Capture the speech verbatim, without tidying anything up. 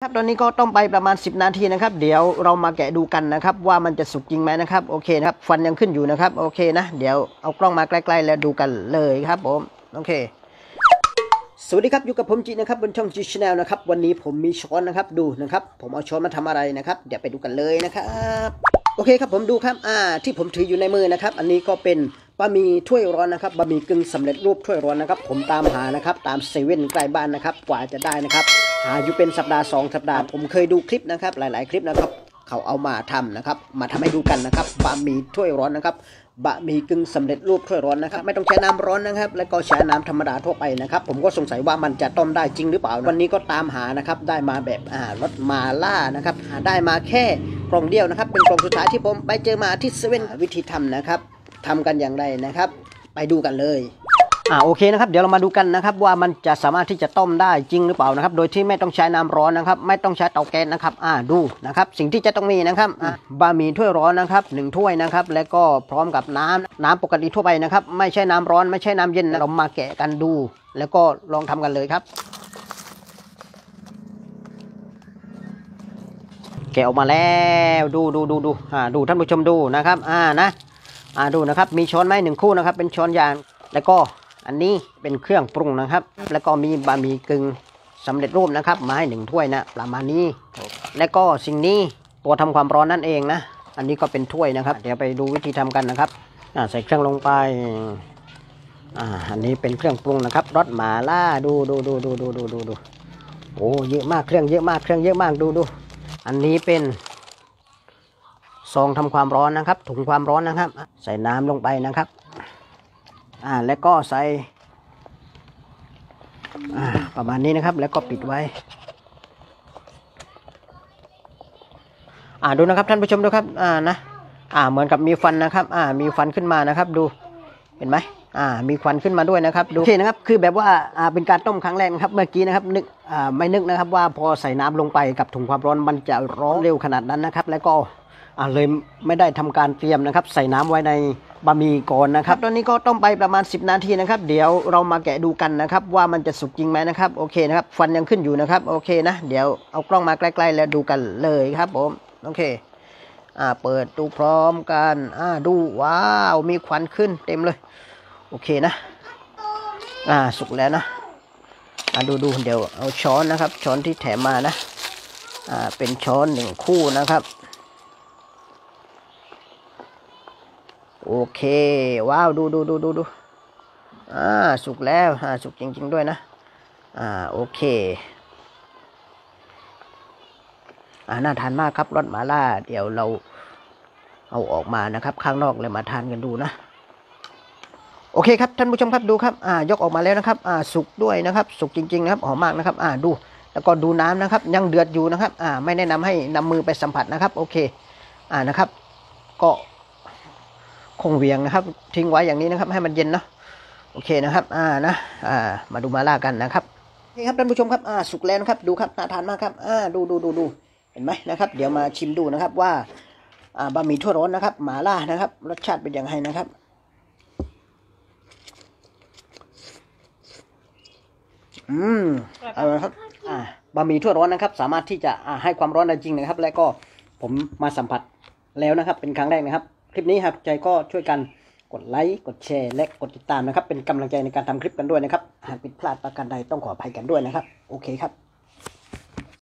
ครับตอนนี้ก็ต้มไปประมาณสิบนาทีนะครับเดี๋ยวเรามาแกะดูกันนะครับว่ามันจะสุกจริงไหมนะครับโอเคนะครับฟันยังขึ้นอยู่นะครับโอเคนะเดี๋ยวเอากล้องมาใกล้ๆแล้วดูกันเลยครับผมโอเคสวัสดีครับอยู่กับผมจีนะครับบนช่องจีชาแนลนะครับวันนี้ผมมีช้อนนะครับดูนะครับผมเอาช้อนมาทำอะไรนะครับเดี๋ยวไปดูกันเลยนะครับโอเคครับผมดูครับอ่าที่ผมถืออยู่ในมือนะครับอันนี้ก็เป็นบะหมี่ถ้วยร้อนนะครับบะหมี่กึ่งสำเร็จรูปถ้วยร้อนนะครับผมตามหานะครับตามเซเว่นใกล้บ้านนะครับกว่าจะได้นะครับหาอยู่เป็นสัปดาห์สองสัปดาห์ผมเคยดูคลิปนะครับหลายๆคลิปนะครับเขาเอามาทำนะครับมาทำให้ดูกันนะครับบะหมี่ถ้วยร้อนนะครับบะหมี่กึ่งสำเร็จรูปถ้วยร้อนนะครับไม่ต้องใช้น้ำร้อนนะครับแล้วก็ใช้น้ำธรรมดาทั่วไปนะครับผมก็สงสัยว่ามันจะต้มได้จริงหรือเปล่าวันนี้ก็ตามหานะครับได้มาแบบอ่ารสมาล่านะครับได้มาแค่กล่องเดียวนะครับเป็นกล่องสุดท้ายที่ผมไปเจอมาที่เซเว่นวิธีทำนะครับทำกันอย่างไรนะครับไปดูกันเลยอ่าโอเคนะครับเดี๋ยวเรามาดูกันนะครับว่ามันจะสามารถที่จะต้มได้จริงหรือเปล่านะครับโดยที่ไม่ต้องใช้น้ำร้อนนะครับไม่ต้องใช้เตาแก๊สนะครับอ่าดูนะครับสิ่งที่จะต้องมีนะครับอ่าบะหมี่ถ้วยร้อนนะครับหนึ่งถ้วยนะครับแล้วก็พร้อมกับน้ำน้ำปกติทั่วไปนะครับไม่ใช่น้ำร้อนไม่ใช่น้ำเย็นเรามาแกะกันดูแล้วก็ลองทำกันเลยครับแกะออกมาแล้วดูดูดูดูอ่าดูท่านผู้ชมดูนะครับอ่านะอ่าดูนะครับมีช้อนไม้หนึ่งคู่นะครับเป็นช้อนยางแล้วก็อันนี้เป็นเครื่องปรุงนะครับแล้วก็มีบะหมี่กึ่งสำเร็จรูปนะครับมาให้หนึ่งถ้วยนะประมาณนี้แล้วก็สิ่งนี้ตัวทำความร้อนนั่นเองนะอันนี้ก็เป็นถ้วยนะครับเดี๋ยวไปดูวิธีทำกันนะครับอ่าใส่เครื่องลงไปอ่าอันนี้เป็นเครื่องปรุงนะครับรสหม่าล่าดูดูดูดูดูดูดูดูโอ้เยอะมากเครื่องเยอะมากเครื่องเยอะมากดูดูอันนี้เป็นซองทำความร้อนนะครับถุงความร้อนนะครับใส่น้ำลงไปนะครับอ่าแล้วก็ใส่อ่าประมาณนี้นะครับแล้วก็ปิดไว้อ่าดูนะครับท่านผู้ชมดูครับอ่านะอ่าเหมือนกับมีฟันนะครับอ่ามีฟันขึ้นมานะครับดูเห็นไหมอ่ามีควันขึ้นมาด้วยนะครับดูโอเคนะครับคือแบบว่าอ่าเป็นการต้มครั้งแรกนะครับเมื่อกี้นะครับนึกอ่าไม่นึกนะครับว่าพอใส่น้ำลงไปกับถุงความร้อนมันจะร้อนเร็วขนาดนั้นนะครับแล้วก็อ่าเลยไม่ได้ทำการเตรียมนะครับใส่น้ำไว้ในบะหมี่ก่อนนะครับตอนนี้ก็ต้มไปประมาณสิบนาทีนะครับเดี๋ยวเรามาแกะดูกันนะครับว่ามันจะสุกจริงไหมนะครับโอเคนะครับฟันยังขึ้นอยู่นะครับโอเคนะเดี๋ยวเอากล้องมาใกล้ๆแล้วดูกันเลยครับผมโอเคอ่าเปิดดูพร้อมกันอ่าดูว้าวมีควันขึ้นเต็มเลยโอเคนะอ่าสุกแล้วนะอ่าดูดูเดี๋ยวเอาช้อนนะครับช้อนที่แถมมานะอ่าเป็นช้อนหนึ่งคู่นะครับโอเคว้าวดูดูดูดูดูอ่าสุกแล้วอ่าสุกจริงๆด้วยนะอ่าโอเคอ่าน่าทานมากครับรสหม่าล่าเดี๋ยวเราเอาออกมานะครับข้างนอกเลยมาทานกันดูนะโอเคครับท่านผู้ชมครับดูครับอ่ายกออกมาแล้วนะครับอ่าสุกด้วยนะครับสุกจริงๆนะครับหอมมากนะครับอ่าดูแล้วก็ดูน้ำนะครับยังเดือดอยู่นะครับอ่าไม่แนะนำให้นำมือไปสัมผัสนะครับโอเคอ่านะครับก็คงเวียงนะครับทิ้งไว้อย่างนี้นะครับให้มันเย็นเนาะโอเคนะครับอ่านะอ่ามาดูมาล่ากันนะครับนี่ครับท่านผู้ชมครับอ่าสุกแล้วนะครับดูครับน่าทานมากครับอ่าดูดูดูดูเห็นไหมนะครับเดี๋ยวมาชิมดูนะครับว่าอ่าบะหมี่ถ้วยร้อนนะครับหม่าล่านะครับรสชาติเป็นยังไงนะครับอืมเอาละครับอ่าบะหมี่ถ้วยร้อนนะครับสามารถที่จะอ่าให้ความร้อนได้จริงนะครับและก็ผมมาสัมผัสแล้วนะครับเป็นครั้งแรกนะครับคลิปนี้หากถูกใจก็ช่วยกันกดไลค์กดแชร์และกดติดตามนะครับเป็นกำลังใจในการทำคลิปกันด้วยนะครับหากผิดพลาดประการใดต้องขออภัยกันด้วยนะครับโอเคครับ